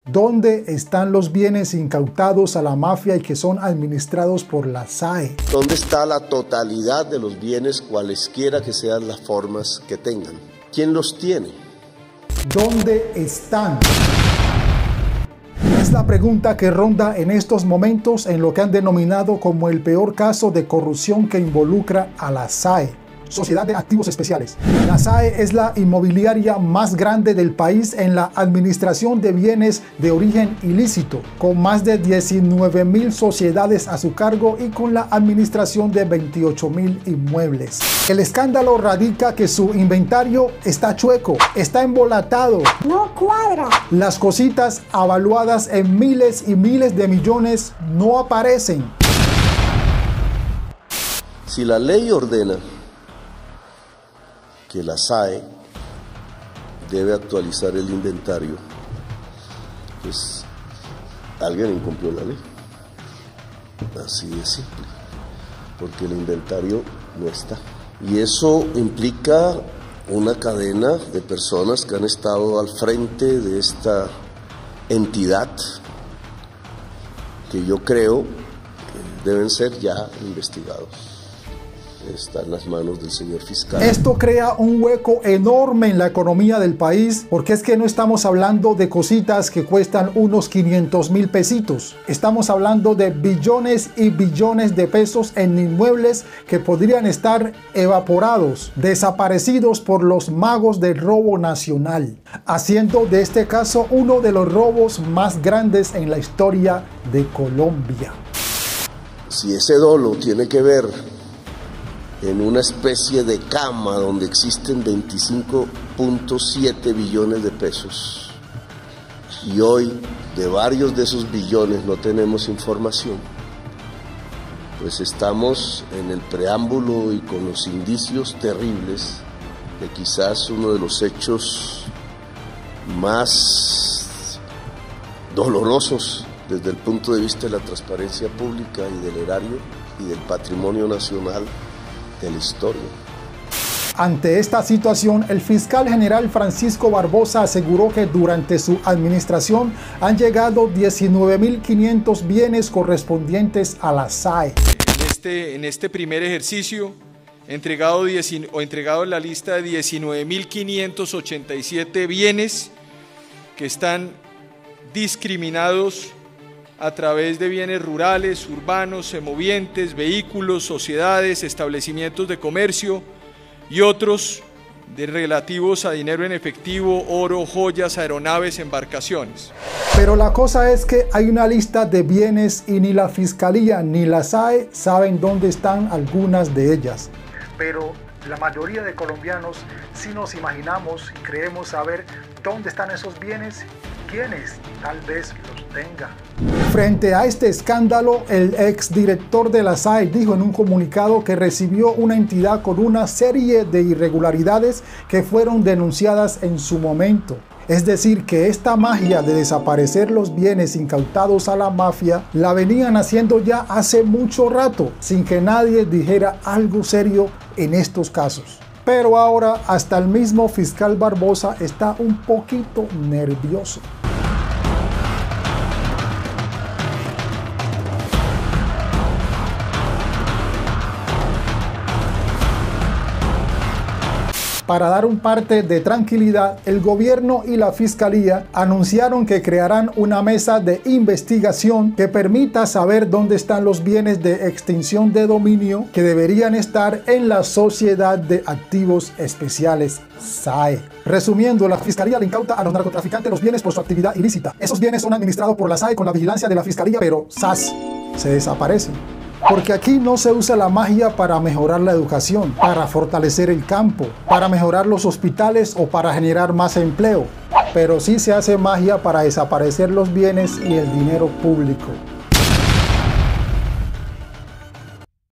¿Dónde están los bienes incautados a la mafia y que son administrados por la SAE? ¿Dónde está la totalidad de los bienes, cualesquiera que sean las formas que tengan? ¿Quién los tiene? ¿Dónde están? Es la pregunta que ronda en estos momentos en lo que han denominado como el peor caso de corrupción que involucra a la SAE. Sociedad de Activos Especiales. La SAE es la inmobiliaria más grande del país en la administración de bienes de origen ilícito, con más de 19.000 sociedades a su cargo y con la administración de 28.000 inmuebles. El escándalo radica que su inventario está chueco, está embolatado, no cuadra. Las cositas avaluadas en miles y miles de millones no aparecen. Si la ley ordena que la SAE debe actualizar el inventario, pues alguien incumplió la ley. Así de simple, porque el inventario no está. Y eso implica una cadena de personas que han estado al frente de esta entidad que yo creo que deben ser ya investigados. Está en las manos del señor fiscal. Esto crea un hueco enorme en la economía del país, porque es que no estamos hablando de cositas que cuestan unos 500.000 pesitos. Estamos hablando de billones y billones de pesos en inmuebles que podrían estar evaporados, desaparecidos por los magos del robo nacional, haciendo de este caso uno de los robos más grandes en la historia de Colombia. Si ese dolo tiene que ver en una especie de cama donde existen 25.7 billones de pesos y hoy de varios de esos billones no tenemos información, pues estamos en el preámbulo y con los indicios terribles de quizás uno de los hechos más dolorosos desde el punto de vista de la transparencia pública y del erario y del patrimonio nacional de la historia. Ante esta situación, el fiscal general Francisco Barbosa aseguró que durante su administración han llegado 19.500 bienes correspondientes a la SAE. En este primer ejercicio, entregado la lista de 19.587 bienes que están discriminados a través de bienes rurales, urbanos, semovientes, vehículos, sociedades, establecimientos de comercio y otros relativos a dinero en efectivo, oro, joyas, aeronaves, embarcaciones. Pero la cosa es que hay una lista de bienes y ni la Fiscalía ni la SAE saben dónde están algunas de ellas. Pero la mayoría de colombianos sí nos imaginamos y creemos saber dónde están esos bienes, quiénes tal vez los tengan. Frente a este escándalo, el exdirector de la SAE dijo en un comunicado que recibió una entidad con una serie de irregularidades que fueron denunciadas en su momento. Es decir, que esta magia de desaparecer los bienes incautados a la mafia la venían haciendo ya hace mucho rato, sin que nadie dijera algo serio en estos casos. Pero ahora hasta el mismo fiscal Barbosa está un poquito nervioso. Para dar un parte de tranquilidad, el gobierno y la fiscalía anunciaron que crearán una mesa de investigación que permita saber dónde están los bienes de extinción de dominio que deberían estar en la Sociedad de Activos Especiales, SAE. Resumiendo, la fiscalía le incauta a los narcotraficantes los bienes por su actividad ilícita. Esos bienes son administrados por la SAE con la vigilancia de la fiscalía, pero ¡zas!, se desaparecen. Porque aquí no se usa la magia para mejorar la educación, para fortalecer el campo, para mejorar los hospitales o para generar más empleo. Pero sí se hace magia para desaparecer los bienes y el dinero público.